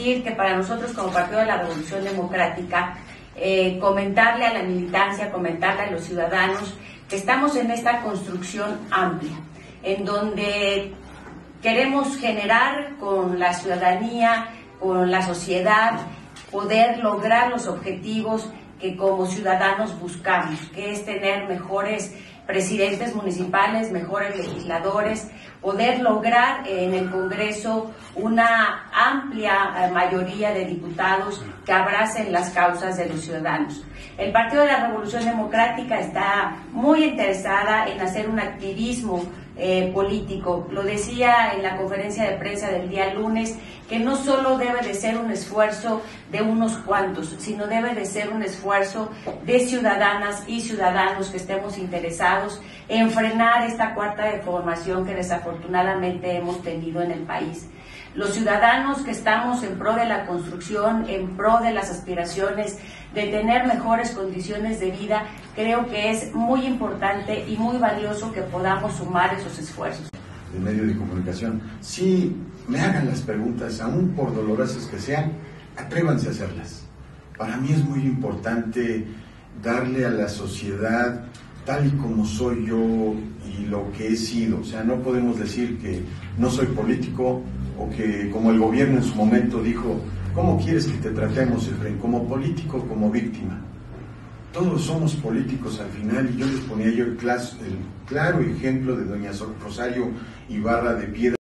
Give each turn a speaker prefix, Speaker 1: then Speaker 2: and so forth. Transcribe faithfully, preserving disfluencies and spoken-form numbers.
Speaker 1: decir que para nosotros como Partido de la Revolución Democrática, eh, comentarle a la militancia, comentarle a los ciudadanos que estamos en esta construcción amplia, en donde queremos generar con la ciudadanía, con la sociedad, poder lograr los objetivos que como ciudadanos buscamos, que es tener mejores presidentes municipales, mejores legisladores, poder lograr en el Congreso una amplia mayoría de diputados que abracen las causas de los ciudadanos. El Partido de la Revolución Democrática está muy interesada en hacer un activismo eh, político. Lo decía en la conferencia de prensa del día lunes, que no solo debe de ser un esfuerzo de unos cuantos, sino debe de ser un esfuerzo de ciudadanas y ciudadanos que estemos interesados en frenar esta cuarta deformación que desafortunadamente hemos tenido en el país. Los ciudadanos que estamos en pro de la construcción, en pro de las aspiraciones de tener mejores condiciones de vida, creo que es muy importante y muy valioso que podamos sumar esos esfuerzos.
Speaker 2: De medio de comunicación, sí, me hagan las preguntas, aún por dolorosas que sean, atrévanse a hacerlas. Para mí es muy importante darle a la sociedad tal y como soy yo y lo que he sido. O sea, no podemos decir que no soy político o que, como el gobierno en su momento dijo, ¿cómo quieres que te tratemos, Efraín? ¿Como político o como víctima? Todos somos políticos al final, y yo les ponía yo el, clas, el claro ejemplo de doña Rosario Ibarra de Piedra.